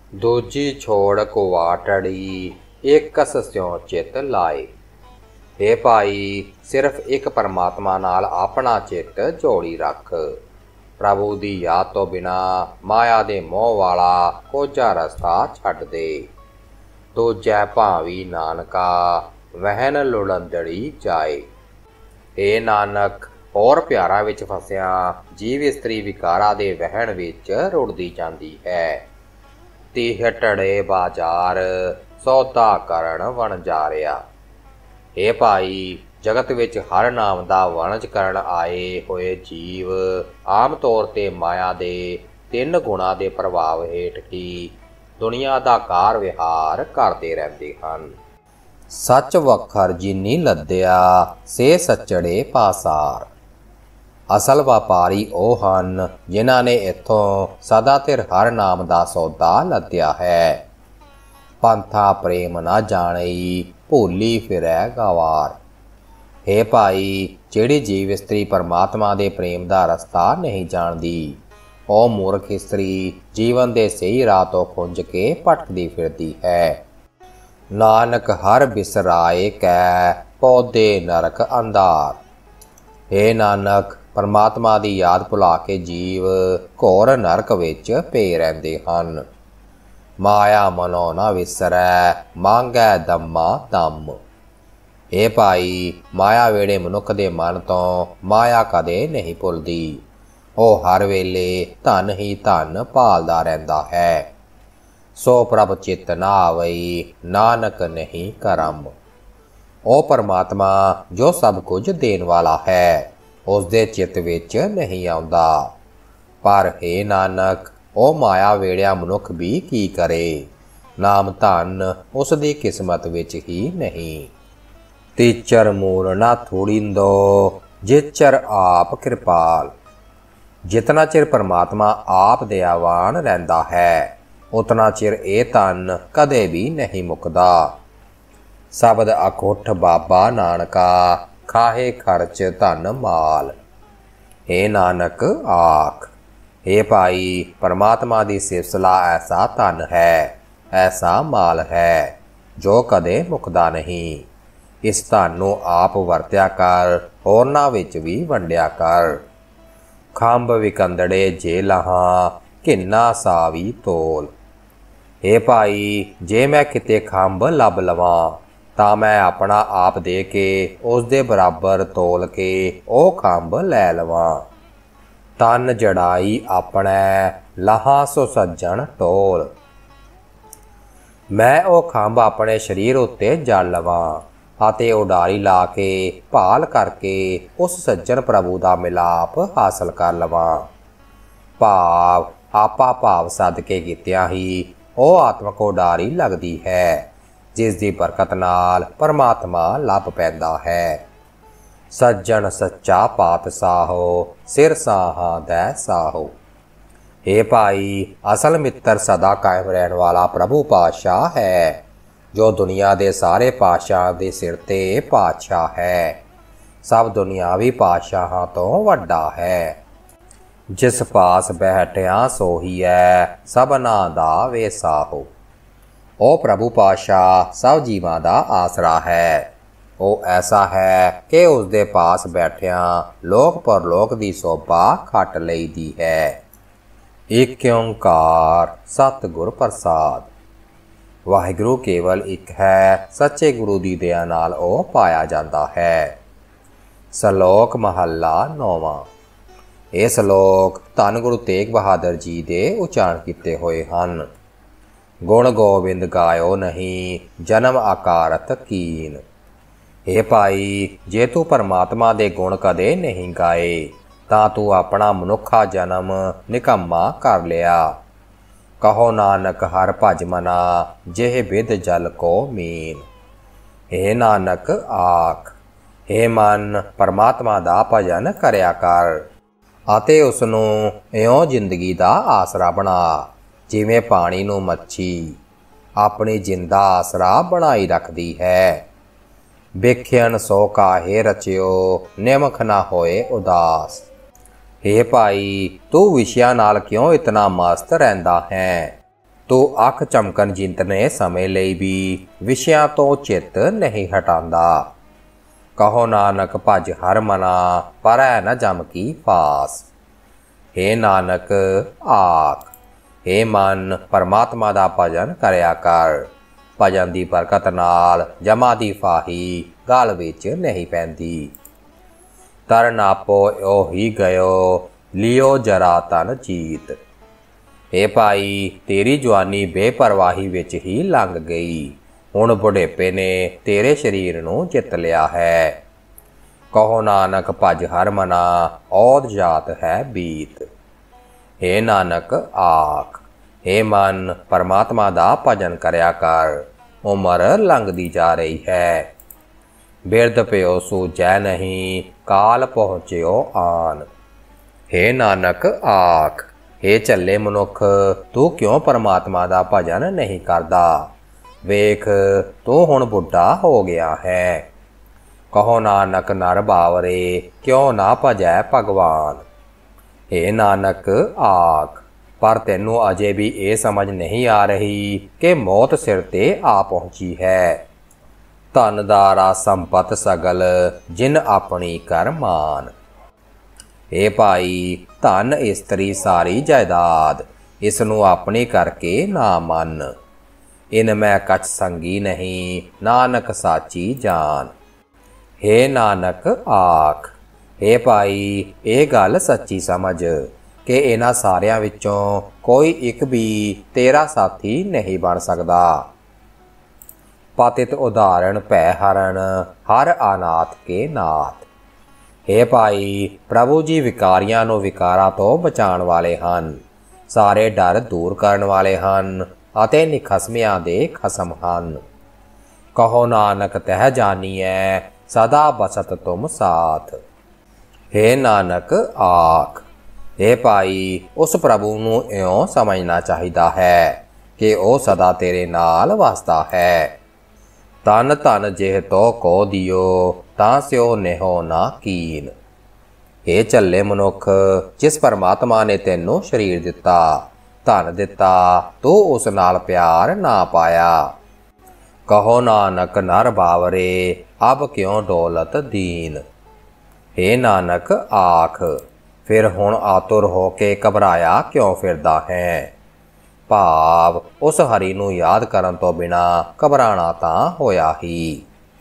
ਦੂਜੀ ਛੋੜ ਕੁਵਾਟੜੀ ਇਕਸ ਸਿਉ ਚਿੱਤ ਲਾਏ। हे ਭਾਈ, ਸਿਰਫ ਇੱਕ ਪਰਮਾਤਮਾ ਨਾਲ ਆਪਣਾ ਚਿੱਤ ਜੋੜੀ ਰੱਖ। ਪ੍ਰਭੂ ਦੀ ਯਾਦ ਤੋਂ ਬਿਨਾ ਮਾਇਆ ਦੇ ਮੋਹ ਵਾਲਾ ਕੋਝਾ ਰਸਤਾ ਛੱਡ ਦੇ। ਦੂਜੈ ਭਾਵੀ ਨਾਨਕਾ ਵਹਿਨ ਲੁੜੰਦੜੀ ਜਾਏ। हे ਨਾਨਕ, ਹੋਰ ਪਿਆਰਾਂ ਵਿੱਚ ਫਸਿਆ ਜੀਵ ਇਸਤਰੀ ਵਿਕਾਰਾਂ ਦੇ ਵਹਿਣ ਵਿੱਚ ਰੁੜਦੀ ਜਾਂਦੀ ਹੈ। ਤੀਹ ਟੜੇ ਬਾਜ਼ਾਰ ਸੌਦਾ ਕਰਨ ਵਣਜਾਰਿਆ। हे ਭਾਈ, ਜਗਤ ਵਿੱਚ ਹਰ ਨਾਮ ਦਾ ਵਣਜ ਕਰਨ ਆਏ ਹੋਏ ਜੀਵ ਆਮ ਤੌਰ 'ਤੇ ਮਾਇਆ ਦੇ 3 ਗੁਣਾਂ ਦੇ ਪ੍ਰਭਾਵ ਹੇਠ ਹੀ ਦੁਨੀਆ ਦਾ ਕਾਰ ਵਿਹਾਰ ਕਰਦੇ ਰਹਿੰਦੇ ਹਨ। ਸੱਚ ਵਖਰ ਜਿਨੀ ਲੱਦਿਆ ਸੇ ਸੱਚੜੇ ਪਾਸਾਰ। ਅਸਲ ਵਪਾਰੀ ਉਹ ਹਨ ਜਿਨ੍ਹਾਂ ਨੇ ਇੱਥੋਂ ਸਦਾ ਧਿਰ ਹਰ ਨਾਮ ਦਾ ਸੌਦਾ ਲੱਦਿਆ ਹੈ। ਪੰਥਾ ਪ੍ਰੇਮ ਨਾ ਜਾਣਈ ਭੂਲੀ ਫਿਰੈ ਗਵਾਰ। हे ਭਾਈ, ਜਿਹੜੀ ਜੀਵ ਇਸਤਰੀ ਪਰਮਾਤਮਾ ਦੇ ਪ੍ਰੇਮ ਦਾ ਰਸਤਾ ਨਹੀਂ ਜਾਣਦੀ, ਉਹ ਮੂਰਖ ਇਸਤਰੀ ਜੀਵਨ ਦੇ ਸਹੀ ਰਾਹ ਤੋਂ ਖੁੰਝ ਕੇ ਭਟਕਦੀ ਫਿਰਦੀ ਹੈ। ਨਾਨਕ ਹਰ ਬਿਸਰਾਏ ਕੈ ਪੌਦੇ ਨਰਕ ਅੰਧਾਰ। हे ਨਾਨਕ, ਪਰਮਾਤਮਾ ਦੀ ਯਾਦ ਭੁਲਾ ਕੇ ਜੀਵ ਘੋਰ ਨਰਕ ਵਿੱਚ ਪਏ ਰਹਿੰਦੇ ਹਨ। ਮਾਇਆ ਮਨੋ ਨਾ ਵਿਸਰੈ ਮੰਗੈ ਦਮਾ ਦਮ। हे ਭਾਈ, ਮਾਇਆ ਵੇੜੇ ਮਨੁੱਖ ਦੇ ਮਨ ਤੋਂ ਮਾਇਆ ਕਦੇ ਨਹੀਂ ਭੁੱਲਦੀ। ਉਹ ਹਰ ਵੇਲੇ ਧਨ ਹੀ ਧਨ ਭਾਲਦਾ ਰਹਿੰਦਾ ਹੈ। ਸੋ ਪ੍ਰਭ ਚਿੱਤ ਨਾ ਆਵਈ ਨਾਨਕ ਨਹੀਂ ਕਰਮ। ਉਹ ਪਰਮਾਤਮਾ ਜੋ ਸਭ ਕੁਝ ਦੇਣ ਵਾਲਾ ਹੈ, ਉਸ ਦੇ ਚਿੱਤ ਵਿੱਚ ਨਹੀਂ ਆਉਂਦਾ। ਪਰ हे ਨਾਨਕ, ਉਹ ਮਾਇਆ ਵੇੜਿਆ ਮਨੁੱਖ ਵੀ ਕੀ ਕਰੇ। ਨਾਮ ਧਨ ਉਸ ਦੀ ਕਿਸਮਤ ਵਿੱਚ ਹੀ ਨਹੀਂ। ਤੀਚਰ ਮੂਲ ਨਾ ਥੋੜਿੰਦੋ ਜਿਚਰ ਆਪ ਕਿਰਪਾਲ। ਜਿਤਨਾ ਚਿਰ ਪਰਮਾਤਮਾ ਆਪ ਦਇਆਵਾਨ ਰਹਿੰਦਾ ਹੈ, ਉਤਨਾ ਚਿਰ ਇਹ ਧਨ ਕਦੇ ਵੀ ਨਹੀਂ ਮੁੱਕਦਾ। ਸ਼ਬਦ ਅਖੁੱਠ ਬਾਬਾ ਨਾਨਕਾ ਖਾਹੇ ਖਰਚ ਧਨ ਮਾਲ। हे ਨਾਨਕ ਆਖ। हे ਭਾਈ, ਪਰਮਾਤਮਾ ਦੀ ਸਿਫਤਸਲਾ ਐਸਾ ਧਨ ਹੈ, ਐਸਾ ਮਾਲ ਹੈ ਜੋ ਕਦੇ ਮੁੱਕਦਾ ਨਹੀਂ। ਇਸ ਧਨ ਨੂੰ ਆਪ ਵਰਤਿਆ ਕਰ, ਹੋਰਨਾਂ ਵਿੱਚ ਵੀ ਵੰਡਿਆ ਕਰ। ਖੰਭ ਵਿਕੰਦੜੇ ਜੇ ਲਹਾਂ ਕਿੰਨਾ ਸਾਵੀ ਤੋਲ। हे ਭਾਈ, ਜੇ ਮੈਂ ਕਿਤੇ ਖੰਭ ਲੱਭ ਲਵਾਂ ਤਾਂ ਮੈਂ ਆਪਣਾ ਆਪ ਦੇ ਕੇ ਉਸ ਦੇ ਬਰਾਬਰ ਤੋਲ ਕੇ ਉਹ ਖੰਭ ਲੈ ਲਵਾਂ। ਤਨ ਜੜਾਈ ਆਪਣੈ ਲਹਾਂ ਸੋ ਸੱਜਣ ਟੋਲ। ਮੈਂ ਉਹ ਖੰਭ ਆਪਣੇ ਸਰੀਰ ਉੱਤੇ ਜੜ ਲਵਾਂ ਅਤੇ ਉਡਾਰੀ ਲਾ ਕੇ ਭਾਲ ਕਰਕੇ ਉਸ ਸੱਜਣ ਪ੍ਰਭੂ ਦਾ ਮਿਲਾਪ ਹਾਸਲ ਕਰ ਲਵਾਂ। ਭਾਵ ਆਪਾ ਭਾਵ ਸਦਕੇ ਕੀਤਿਆਂ ਹੀ ਉਹ ਆਤਮਕ ਉਡਾਰੀ ਲੱਗਦੀ ਹੈ, ਜਿਸ ਦੀ ਬਰਕਤ ਨਾਲ ਪਰਮਾਤਮਾ ਲੱਭ ਪੈਂਦਾ ਹੈ। ਸੱਜਣ ਸੱਚਾ ਪਾਤਸ਼ਾਹੋ ਸਿਰ ਸਾਹਾਂ ਦੈ ਸਾਹੋ। हे ਭਾਈ, ਅਸਲ ਮਿੱਤਰ ਸਦਾ ਕਾਇਮ ਰਹਿਣ ਵਾਲਾ ਪ੍ਰਭੂ ਪਾਤਸ਼ਾਹ ਹੈ, ਜੋ ਦੁਨੀਆ ਦੇ ਸਾਰੇ ਪਾਤਸ਼ਾਹਾਂ ਦੇ ਸਿਰ 'ਤੇ ਪਾਤਸ਼ਾਹ ਹੈ। ਸਭ ਦੁਨਿਆਵੀ ਪਾਤਸ਼ਾਹਾਂ ਤੋਂ ਵੱਡਾ ਹੈ। ਜਿਸ ਪਾਸ ਬੈਠਿਆ ਸੋਹੀਐ ਸਭਨਾ ਦਾ ਵੇਸਾਹੋ। ਉਹ ਪ੍ਰਭੂ ਪਾਤਸ਼ਾਹ ਸਭ ਜੀਵਾਂ ਦਾ ਆਸਰਾ ਹੈ। ਉਹ ਐਸਾ ਹੈ ਕਿ ਉਸ ਦੇ ਪਾਸ ਬੈਠਿਆਂ ਲੋਕ ਪਰਲੋਕ ਦੀ ਸੋਭਾ ਖੱਟ ਲਈਦੀ ਹੈ। ਏਕ ਓਂਕਾਰ ਸਤਿਗੁਰ ਪ੍ਰਸਾਦ। ਵਾਹਿਗੁਰੂ ਕੇਵਲ ਇੱਕ ਹੈ, ਸੱਚੇ ਗੁਰੂ ਦੀ ਦਇਆ ਨਾਲ ਉਹ ਪਾਇਆ ਜਾਂਦਾ ਹੈ। ਸ਼ਲੋਕ ਮਹੱਲਾ 9ਵਾਂ। ਇਹ ਸ਼ਲੋਕ ਧੰਨ ਗੁਰੂ ਤੇਗ ਬਹਾਦਰ ਜੀ ਦੇ ਉਚਾਰਨ ਕੀਤੇ ਹੋਏ ਹਨ। ਗੁਣ ਗੋਬਿੰਦ ਗਾਇਓ ਨਹੀਂ ਜਨਮ ਆਕਾਰਤ ਕੀਨ। हे ਭਾਈ, ਜੇ ਤੂੰ ਪਰਮਾਤਮਾ ਦੇ ਗੁਣ ਕਦੇ ਨਹੀਂ ਗਾਏ ਤਾਂ ਤੂੰ ਆਪਣਾ ਮਨੁੱਖਾ ਜਨਮ ਨਿਕੰਮਾ ਕਰ ਲਿਆ। ਕਹੋ ਨਾਨਕ ਹਰ ਭਜ ਮਨਾ ਜਿਹੇ ਬਿਧ ਜਲ ਕੋ ਮੀਨ। हे ਨਾਨਕ ਆਖ। हे ਮਨ, ਪਰਮਾਤਮਾ ਦਾ ਭਜਨ ਕਰਿਆ ਕਰ ਅਤੇ ਉਸ ਨੂੰ ਇਉਂ ਜ਼ਿੰਦਗੀ ਦਾ ਆਸਰਾ ਬਣਾ, ਜਿਵੇਂ ਪਾਣੀ ਨੂੰ ਮੱਛੀ ਆਪਣੀ ਜਿੰਦਾ ਆਸਰਾ ਬਣਾਈ ਰੱਖਦੀ ਹੈ। ਵੇਖਿਅਨ ਸੋ ਕਾਹੇ ਰਚਿਓ ਨਿਮਖ ਨਾ ਹੋਏ ਉਦਾਸ। हे ਭਾਈ, ਤੂੰ ਵਿਸ਼ਿਆਂ ਨਾਲ ਕਿਉਂ ਇਤਨਾ ਮਸਤ ਰਹਿੰਦਾ ਹੈ? ਤੂੰ ਅੱਖ ਚਮਕਣ ਜਿੰਤਨੇ ਸਮੇਂ ਲਈ ਵੀ ਵਿਸ਼ਿਆਂ ਤੋਂ ਚਿੱਤ ਨਹੀਂ ਹਟਾਉਂਦਾ। ਕਹੋ ਨਾਨਕ ਭਜ ਹਰ ਮਨਾ, ਪਰੈ ਨ ਜਮ ਕੀ ਫਾਸ। ਹੇ ਨਾਨਕ ਆਖ, ਹੇ ਮਨ ਪਰਮਾਤਮਾ ਦਾ ਭਜਨ ਕਰਿਆ ਕਰ। ਭਜਨ ਦੀ ਬਰਕਤ ਨਾਲ ਜਮਾ ਦੀ ਫਾਹੀ ਗਲ ਵਿੱਚ ਨਹੀਂ ਪੈਂਦੀ। ਤਰਨ ਆਪੋ ਉਹੀ ਗਇਓ, ਲਿਓ ਜਰਾ ਤਨ ਜੀਤ। ਹੇ ਭਾਈ, ਤੇਰੀ ਜਵਾਨੀ ਬੇਪਰਵਾਹੀ ਵਿੱਚ ਹੀ ਲੰਘ ਗਈ। ਹੁਣ ਬੁਢੇਪੇ ਨੇ ਤੇਰੇ ਸਰੀਰ ਨੂੰ ਜਿੱਤ ਲਿਆ ਹੈ। ਕਹੋ ਨਾਨਕ ਭਜ ਹਰ ਮਨਾ, ਔਦ ਜਾਤ ਹੈ ਬੀਤ। ਹੇ ਨਾਨਕ ਆਖ, ਹੇ ਮਨ ਪਰਮਾਤਮਾ ਦਾ ਭਜਨ ਕਰਿਆ ਕਰ। ਉਮਰ ਲੰਘਦੀ ਜਾ ਰਹੀ ਹੈ। ਬਿਰਧ ਪਿਓ ਸੂਝੈ ਨਹੀਂ, ਕਾਲ ਪਹੁੰਚਿਓ ਆਨ। ਹੇ ਨਾਨਕ ਆਖ, ਹੇ ਝੱਲੇ ਮਨੁੱਖ, ਤੂੰ ਕਿਉਂ ਪਰਮਾਤਮਾ ਦਾ ਭਜਨ ਨਹੀਂ ਕਰਦਾ? ਵੇਖ, ਤੂੰ ਹੁਣ ਬੁੱਢਾ ਹੋ ਗਿਆ ਹੈ। ਕਹੋ ਨਾਨਕ ਨਰ ਬਾਵਰੇ, ਕਿਉਂ ਨਾ ਭਜੈ ਭਗਵਾਨ। ਹੇ ਨਾਨਕ ਆਖ, ਪਰ ਤੈਨੂੰ ਅਜੇ ਵੀ ਇਹ ਸਮਝ ਨਹੀਂ ਆ ਰਹੀ ਕਿ ਮੌਤ ਸਿਰ 'ਤੇ ਆ ਪਹੁੰਚੀ ਹੈ। ਧਨ ਦਾਰਾ ਸੰਪਤ ਸਗਲ, ਜਿਨ ਆਪਣੀ ਕਰ ਮਾਨ। ਹੇ ਭਾਈ, ਧਨ ਇਸਤਰੀ ਸਾਰੀ ਜਾਇਦਾਦ, ਇਸ ਨੂੰ ਆਪਣੀ ਕਰਕੇ ਨਾ ਮੰਨ। ਇਨ ਮੈਂ ਕਛ ਸੰਗੀ ਨਹੀਂ, ਨਾਨਕ ਸਾਚੀ ਜਾਨ। ਹੇ ਨਾਨਕ ਆਖ, ਹੇ ਭਾਈ, ਇਹ ਗੱਲ ਸੱਚੀ ਸਮਝ ਕਿ ਇਹਨਾਂ ਸਾਰਿਆਂ ਵਿੱਚੋਂ ਕੋਈ ਇੱਕ ਵੀ ਤੇਰਾ ਸਾਥੀ ਨਹੀਂ ਬਣ ਸਕਦਾ। ਪਤਿਤ ਉਦਾਹਰਣ ਭੈ ਹਰਨ, ਹਰ ਅਨਾਥ ਕੇ ਨਾਥ। ਹੇ ਭਾਈ, ਪ੍ਰਭੂ ਜੀ ਵਿਕਾਰੀਆਂ ਨੂੰ ਵਿਕਾਰਾਂ ਤੋਂ ਬਚਾਉਣ ਵਾਲੇ ਹਨ, ਸਾਰੇ ਡਰ ਦੂਰ ਕਰਨ ਵਾਲੇ ਹਨ ਅਤੇ ਨਿਖਸਮਿਆਂ ਦੇ ਖਸਮ ਹਨ। ਕਹੋ ਨਾਨਕ ਤਹਿ ਜਾਨੀਐ, ਸਦਾ ਬਸਤ ਤੁਮ ਸਾਥ। ਹੇ ਨਾਨਕ ਆਖ, ਹੇ ਭਾਈ, ਉਸ ਪ੍ਰਭੂ ਨੂੰ ਇਉਂ ਸਮਝਣਾ ਚਾਹੀਦਾ ਹੈ ਕਿ ਉਹ ਸਦਾ ਤੇਰੇ ਨਾਲ ਵਸਦਾ ਹੈ। ਤਨ ਧਨ ਜਿਹ ਤੋ ਕੋ ਦਿਓ, ਤਾਂ ਸਿਓ ਨਿਹੋ ਨਾ ਕੀਨ। ਹੇ ਝੱਲੇ ਮਨੁੱਖ, ਜਿਸ ਪਰਮਾਤਮਾ ਨੇ ਤੈਨੂੰ ਸਰੀਰ ਦਿੱਤਾ, ਧਨ ਦਿੱਤਾ, ਤੂੰ ਉਸ ਨਾਲ ਪਿਆਰ ਨਾ ਪਾਇਆ। ਕਹੋ ਨਾਨਕ ਨਰ ਬਾਵਰੇ, ਅਬ ਕਿਉਂ ਦੌਲਤ ਦੀਨ। ਹੇ ਨਾਨਕ ਆਖ, ਫਿਰ ਹੁਣ ਆਤੁਰ ਹੋ ਕੇ ਘਬਰਾਇਆ ਕਿਉਂ ਫਿਰਦਾ ਹੈ? ਭਾਵ ਉਸ ਹਰੀ ਨੂੰ ਯਾਦ ਕਰਨ ਤੋਂ ਬਿਨਾ ਘਬਰਾਣਾ ਤਾਂ ਹੋਇਆ ਹੀ।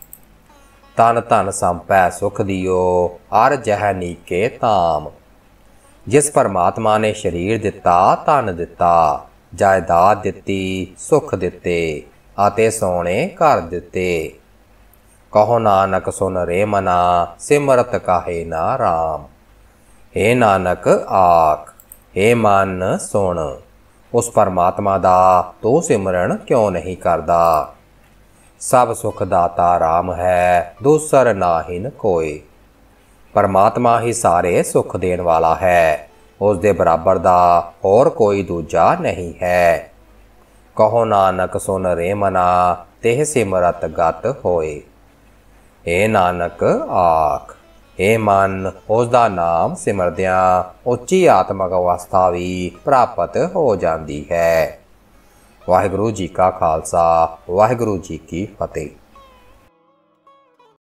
ਤਨ ਧਨ ਸੰਪੈ ਸੁਖ ਦਿਓ, ਅਰ ਜਹ ਨੀਕੇ ਤਾਮ। ਜਿਸ ਪਰਮਾਤਮਾ ਨੇ ਸਰੀਰ ਦਿੱਤਾ, ਧਨ ਦਿੱਤਾ, ਜਾਇਦਾਦ ਦਿੱਤੀ, ਸੁੱਖ ਦਿੱਤੇ ਅਤੇ ਸੋਹਣੇ ਘਰ ਦਿੱਤੇ। ਕਹੋ ਨਾਨਕ ਸੁਨ ਰੇ ਮਨਾ, ਸਿਮਰਤ ਕਾਹੇ ਨਾ ਰਾਮ। ਹੇ ਨਾਨਕ ਆਖ, ਹੇ ਮਨ ਸੁਣ, ਉਸ ਪਰਮਾਤਮਾ ਦਾ ਤੂੰ ਸਿਮਰਨ ਕਿਉਂ ਨਹੀਂ ਕਰਦਾ? ਸਭ ਸੁਖ ਦਾਤਾ ਰਾਮ ਹੈ, ਦੂਸਰ ਨਾਹਿਨ ਕੋਇ। ਪਰਮਾਤਮਾ ਹੀ ਸਾਰੇ ਸੁੱਖ ਦੇਣ ਵਾਲਾ ਹੈ, ਉਸ ਦੇ ਬਰਾਬਰ ਦਾ ਹੋਰ ਕੋਈ ਦੂਜਾ ਨਹੀਂ ਹੈ। ਕਹੋ ਨਾਨਕ ਸੁਨ ਰੇ ਮਨਾ, ਤਿਹ ਸਿਮਰਤ ਗਤ ਹੋਏ। ਹੇ ਨਾਨਕ ਆਖ, ਹੇ ਮਨ, ਉਸ ਦਾ ਨਾਮ ਸਿਮਰਦਿਆਂ ਉੱਚੀ ਆਤਮਕ ਅਵਸਥਾ ਵੀ ਪ੍ਰਾਪਤ ਹੋ ਜਾਂਦੀ ਹੈ। ਵਾਹਿਗੁਰੂ ਜੀ ਕਾ ਖਾਲਸਾ, ਵਾਹਿਗੁਰੂ ਜੀ ਕੀ ਫਤਿਹ।